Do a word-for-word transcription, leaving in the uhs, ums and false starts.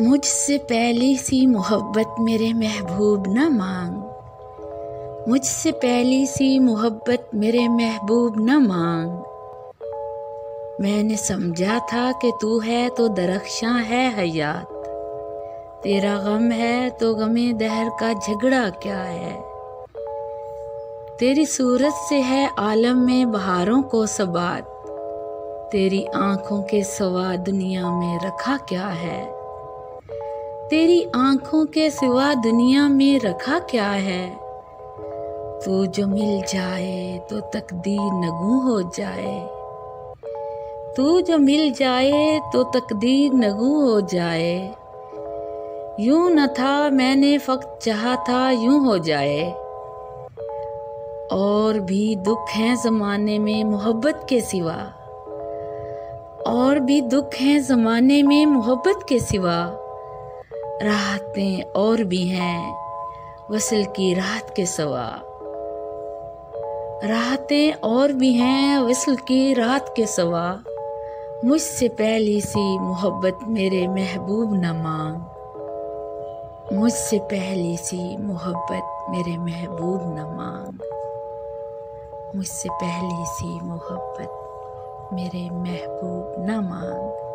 मुझसे पहली सी मोहब्बत मेरे महबूब न मांग, मुझसे पहली सी मोहब्बत मेरे महबूब न मांग। मैंने समझा था कि तू है तो दरख्शां है हयात, तेरा गम है तो गमे दहर का झगड़ा क्या है। तेरी सूरत से है आलम में बहारों को सबात, तेरी आँखों के सिवा दुनिया में रखा क्या है। तेरी आँखों के सिवा दुनिया में रखा क्या है। तू जो मिल जाए तो तकदीर नगू हो जाए, तू जो मिल जाए तो तकदीर नगू हो जाए। यूं न था मैंने फक्त चाहा था यूं हो जाए। और भी दुख हैं ज़माने में मोहब्बत के सिवा, और भी दुख हैं ज़माने में मोहब्बत के सिवा। राहतें और भी हैं वसल की राहत के सिवा, राहतें और भी हैं वसल की राहत के सिवा। मुझसे पहली सी मोहब्बत मेरे महबूब न मांग, मुझसे पहली सी मोहब्बत मेरे महबूब न मांग, मुझसे पहली सी मोहब्बत मेरे महबूब न मांग।